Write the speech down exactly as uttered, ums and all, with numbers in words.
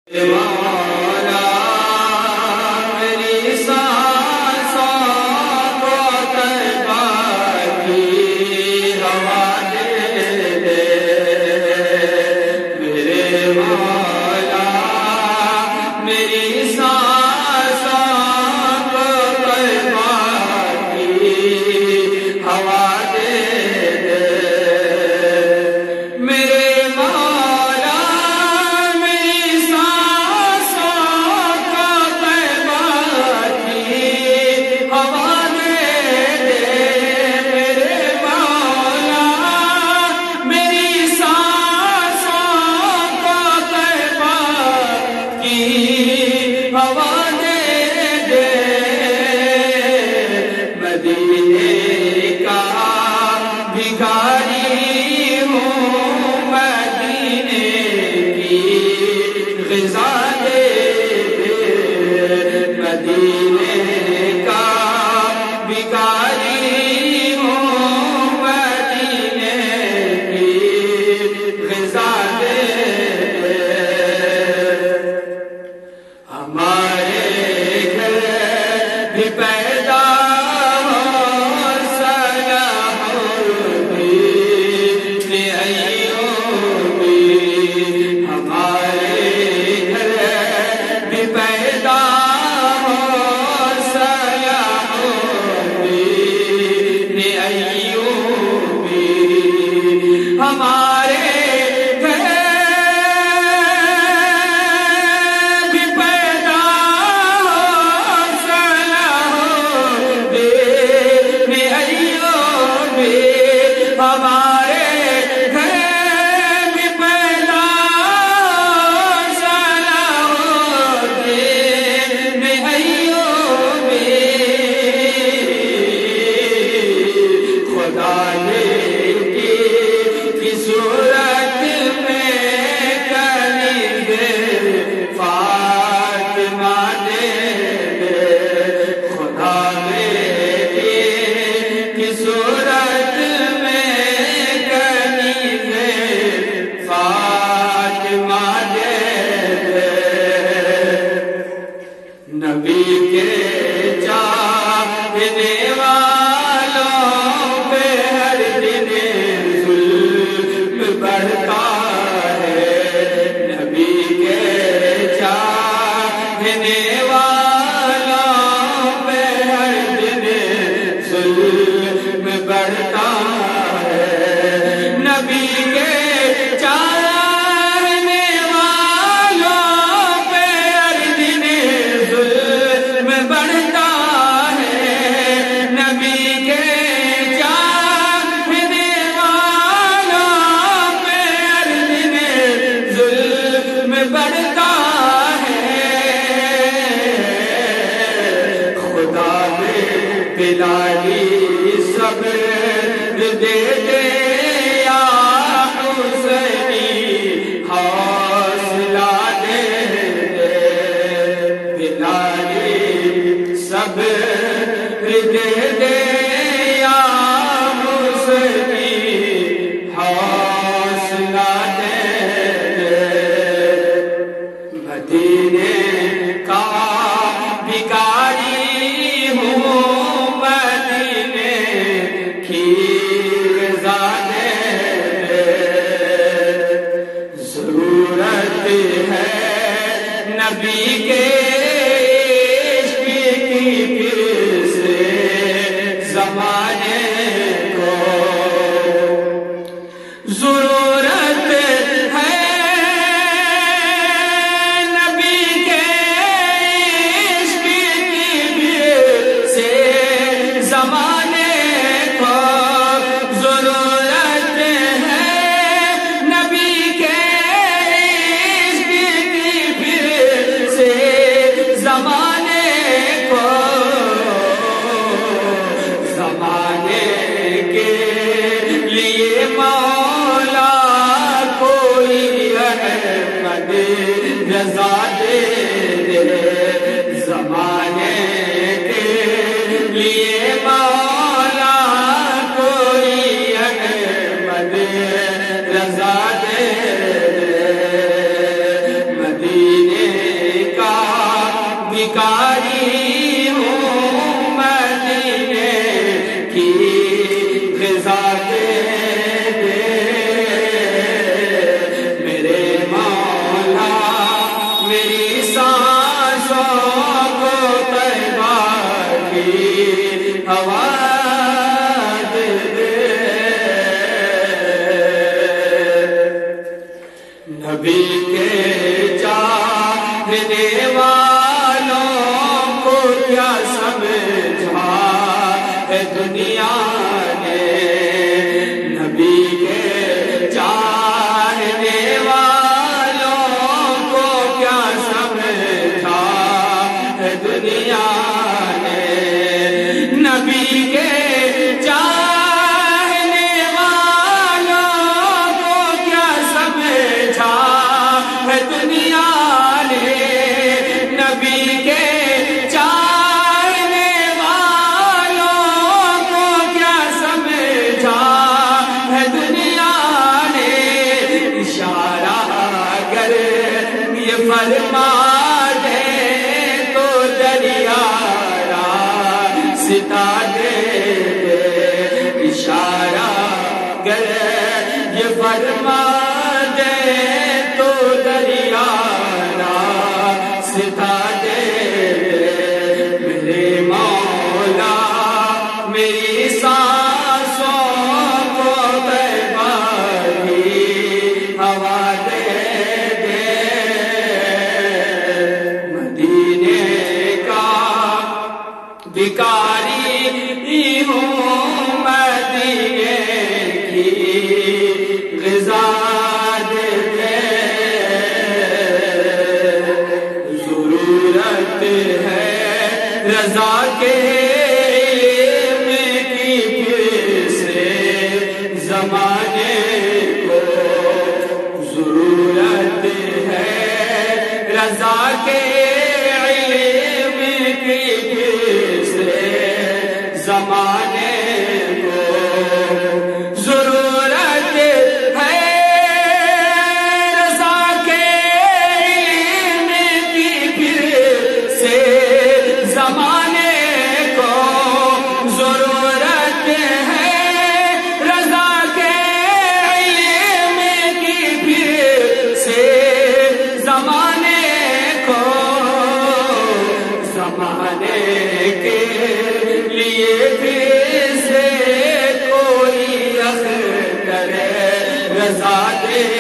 رضا دے مدینے بھکاری ہوں مدینے کی غذا دے دے میرے مولا میری سانسوں کو طیبہ کی ہوا دے دے نبی کے چاہنے والوں کو کیا سمجھا ہے دنیا نے نبی کے چاہنے والوں کو کیا سمجھا ہے دنیا نے نبی کے چاہنے والوں کو کیا سمجھا ہے دنیا نے نبی کے چاہنے والوں کو کیا سمجھا ہے دنیا نے اشارہ اگر یہ فرما دے تو دریا راستہ دے دے اشارہ اگر یہ فرما دے تو دریا راستہ دے دے میرے مولا میری سانسوں کو طیبہ کی ہوا دے دے مدینے کا بھکاری ہوں مدینے کی غذا دے دے ضرورت ہے رضا کے علم کی پھر سے زمانے کو ضرورت ہے رضا کے علم کی پھر سے زمانے کو ضرورت ہے رضا کے علم کی پھر سے زمانے کو ضرورت ہے رضا کے علم کی پھر سے زمانے کو زمانے کے لیے پھر سے کوئی اختر رضا دے